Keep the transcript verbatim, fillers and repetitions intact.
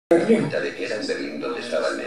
Me di cuenta de que era en Berlín donde estaba el